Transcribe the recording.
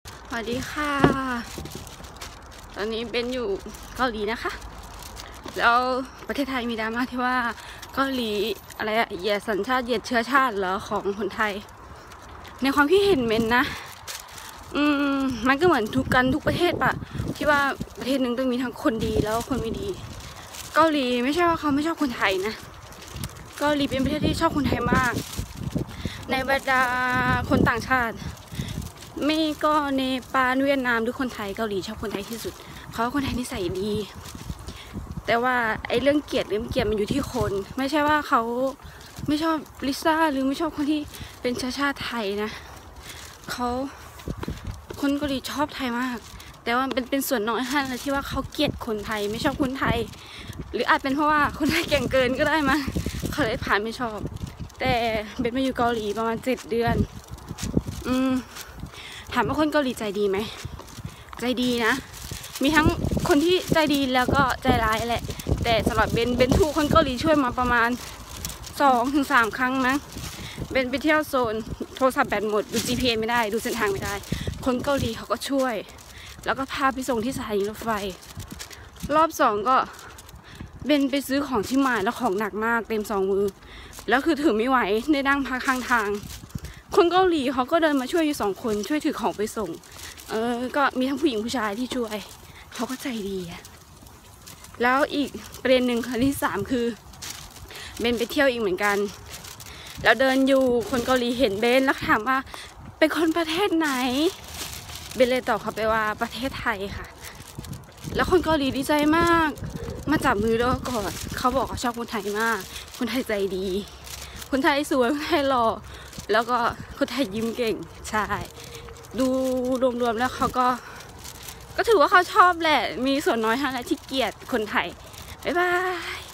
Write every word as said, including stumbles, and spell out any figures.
สวัสดีค่ะตอนนี้เป็นอยู่เกาหลีนะคะแล้วประเทศไทยมีดราม่าที่ว่าเกาหลีอะไรอะเหยียดสัญชาติเหยียดเชื้อชาติเหรอของคนไทยในความคิดเห็นเมนนะอืมมันก็เหมือนทุกกันทุกประเทศปะที่ว่าประเทศหนึ่งต้องมีทั้งคนดีแล้วคนไม่ดีเกาหลีไม่ใช่ว่าเขาไม่ชอบคนไทยนะเกาหลีเป็นประเทศที่ชอบคนไทยมากในบรรดาคนต่างชาติไม่ก็เนปาลเวียดนามหรือคนไทยเกาหลีชอบคนไทยที่สุดเขาคนไทยนิสัยดีแต่ว่าไอ้เรื่องเกลียดหรือไม่เกลียดมันอยู่ที่คนไม่ใช่ว่าเขาไม่ชอบลิซ่าหรือไม่ชอบคนที่เป็นเชื้อชาติไทยนะเขาคนเกาหลีชอบไทยมากแต่ว่าเป็นเป็นส่วนน้อยท่านที่ว่าเขาเกลียดคนไทยไม่ชอบคนไทยหรืออาจเป็นเพราะว่าคนไทยเก่งเกินก็ได้มั้งเขาเลยผ่านไม่ชอบแต่เป็นมาอยู่เกาหลีประมาณเจ็ดเดือนอืมถามว่าคนเกาหลีใจดีไหมใจดีนะมีทั้งคนที่ใจดีแล้วก็ใจร้ายแหละแต่สำหรับเบนเบนถูกคนเกาหลีช่วยมาประมาณสองถึงสามครั้งมั้งเบนไปเที่ยวโซนโทรศัพท์แบตหมดดู จี พี เอส ไม่ได้ดูเส้นทางไม่ได้คนเกาหลีเขาก็ช่วยแล้วก็พาไปส่งที่สถานีรถไฟรอบสองก็เบนไปซื้อของที่มาแล้วของหนักมากเต็มสองมือแล้วคือถือไม่ไหวได้นั่งพักข้างทางคนเกาหลีเขาก็เดินมาช่วยอยู่สองคนช่วยถือของไปส่งเออก็มีทั้งผู้หญิงผู้ชายที่ช่วยเขาก็ใจดีอะแล้วอีกประเด็นหนึ่งค่ะที่สามคือเบนไปเที่ยวอีกเหมือนกันแล้วเดินอยู่คนเกาหลีเห็นเบนแล้วถามว่าเป็นคนประเทศไหนเบนเลยตอบเขาไปว่าประเทศไทยค่ะแล้วคนเกาหลีดีใจมากมาจับมือแล้วก็กอดเขาบอกเขาชอบคนไทยมากคนไทยใจดีคนไทยสวยคนไทยหล่อแล้วก็คนไทยยิ้มเก่งใช่ดูรวมๆแล้วเขาก็ก็ถือว่าเขาชอบแหละมีส่วนน้อยเท่านั้นที่เกลียดคนไทยบ๊ายบาย